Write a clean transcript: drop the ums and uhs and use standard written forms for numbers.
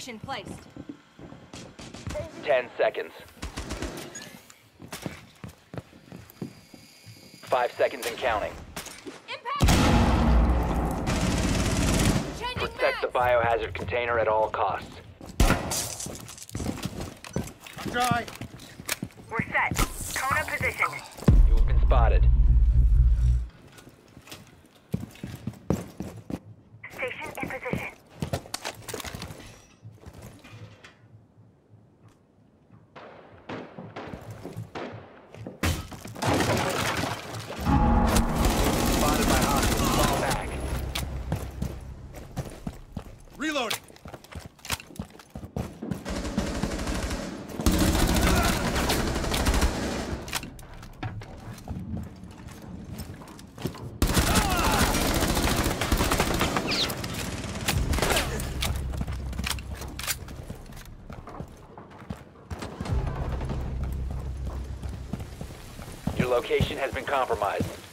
Station placed. 10 seconds. 5 seconds and counting. Impact! Changing Protect the mags! biohazard container at all costs. Dry. We're set. Kona positioned. You have been spotted. Station in position. Spotted by hostiles. Fall back. Reloading. Your location has been compromised.